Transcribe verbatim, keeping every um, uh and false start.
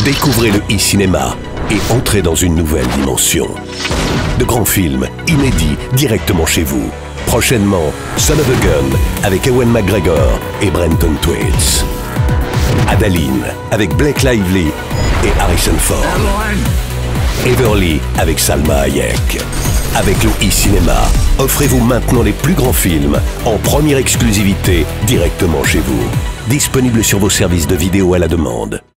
Découvrez le e-cinéma et entrez dans une nouvelle dimension. De grands films, inédits, directement chez vous. Prochainement, Son of a Gun avec Ewan McGregor et Brenton Twitts. Adaline avec Blake Lively et Harrison Ford. Everly avec Salma Hayek. Avec le e-cinéma, offrez-vous maintenant les plus grands films en première exclusivité directement chez vous. Disponible sur vos services de vidéo à la demande.